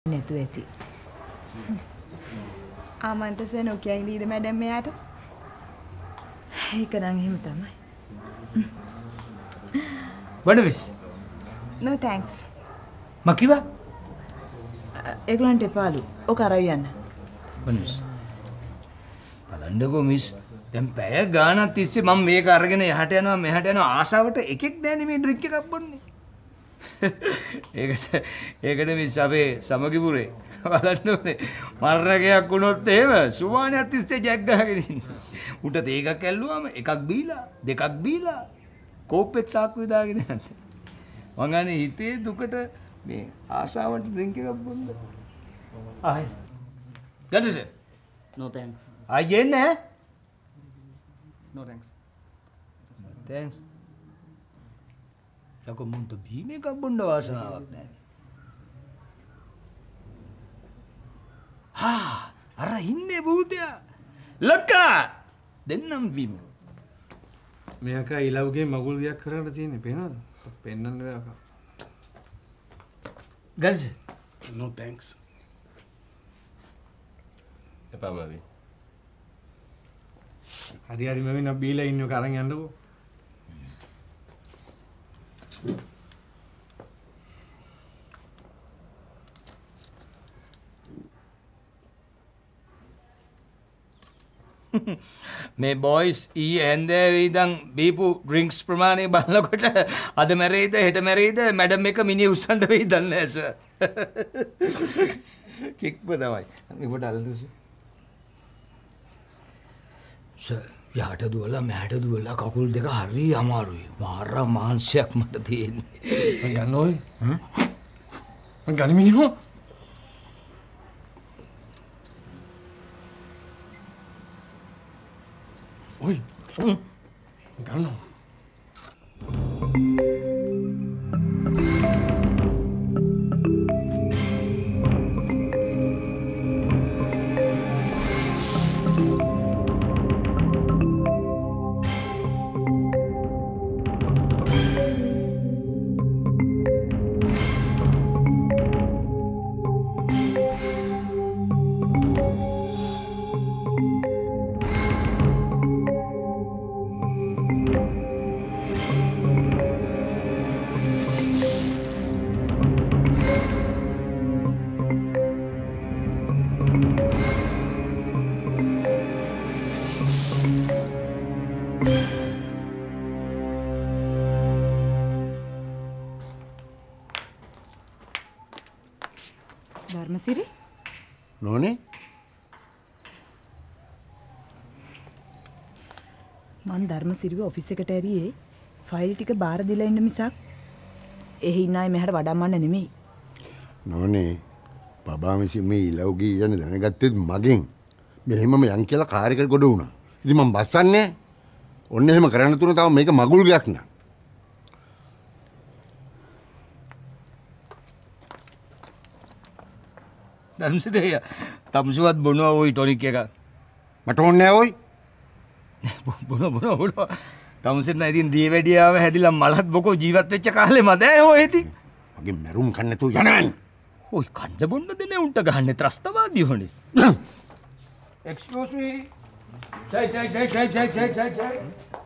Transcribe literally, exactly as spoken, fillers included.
නැතු ඇති. ආමන්ත්‍රණය නොකිය ඉඳීද මැඩම් මෙයාට? ඒක නම් එහෙම තමයි. What is? No thanks. Makiwa? ඒගොල්ලන්ට එපාලු. ඔක අරයි යන්න. මිස්. බලන්නකෝ මිස්. දැන් පැය ගානක් තිස්සේ මම මේක අරගෙන එහාට යනවා මෙහාට යනවා ආසාවට එකෙක් නැන්නේ මේ ඩ්‍රින්ක් එකක් බොන්නේ. ඒකට ඒකට මිස් අපේ සමගිපුරේ බලන්න ඕනේ. මරණකයක් වුණොත් එහෙම සුමානියක් තිස්සේ ජැක් ගහගෙන ඉන්නේ. උට තේකක් ඇල්ලුවාම එකක් බීලා දෙකක් බීලා කෝප්පෙත් සාක්කු විදාගෙන යන්නේ. මං අනේ හිතේ දුකට මේ ආසාවට ඩ්‍රින්ක් එකක් බොන්න. ආයි. ගන්නද? No thanks. ආයි යන්නේ? No thanks. Thanks. යකෝ මුන්ට බීම එකක් බොන්න වාසනාවක් නැහැ. හා අර ඉන්නේ භූතයා. ලක්කා දෙන්නම් බීම. මෙයාක ඊළවගේ මගුල් ගියක් කරන්න තියෙන්නේ පේනවද? පෙන්නන්න දෙයක්. ගල්ස. No thanks. එපා මවි. හරි හරි මම නා බීලා ඉන්නව කරන් යන්නකෝ. මේ බොයිස් ඊ ඇන්දේ ඉඳන් බීපු ඩ්‍රින්ක්ස් ප්‍රමාණය බලනකොට අද මැරෙයිද හෙට මැරෙයිද මැඩම් එක මිනිහ උස්සන්න වෙයිද නැහැ සර්. කික්ව තමයි. මේකට අල්ලුස. සර් යාට දුවලා මෑට දුවලා කකුල් දෙක හරි අමාරුයි. මාර මාංශයක් මට තියෙන්නේ. යන්න ඕයි. හ්ම්. මං ගනි මිනිහෝ. Oi, oi, gano. ධර්මසිරි නෝනේ මං ධර්මසිරිව ඔෆිස් එකට ඇරියේ ෆයිල් ටික බාර දීලා ඉන්න මිසක් එහි ඉන්න අය මෙහාට වඩම්මන්න නෙමෙයි. නෝනේ බබා මිසි මේ ඉලව්ගී යන දැනගත්තෙත් මගෙන් මෙහෙමම යන් කියලා කාර් එකට ගොඩ වුණා. ඉතින් මම බස්සන්නේ ඔන්න එහෙම කරන්න තුන තව මේක මගුල් ගයක් නා. ධර්මසිරිය තමුසුවත් බොනවා ওই ටොනික් එක. මට ඕනේ නැහැ ඔයි. බොන බොන බොන තමුසෙත් නෑ ඉතින් දී වැඩියාව හැදිලා මලත් බොකෝ ජීවත් වෙච්ච කාලේ මදෑ ඔය ඉතින්. මගේ මරුම් කන්න නැතුව යනන්. ඔයි කණ්ඩ බොන්න දෙන්නේ උන්ට ගහන්නේ ත්‍රස්තවාදී හොනේ. Excuse me. Chai chai chai chai chai chai chai chai.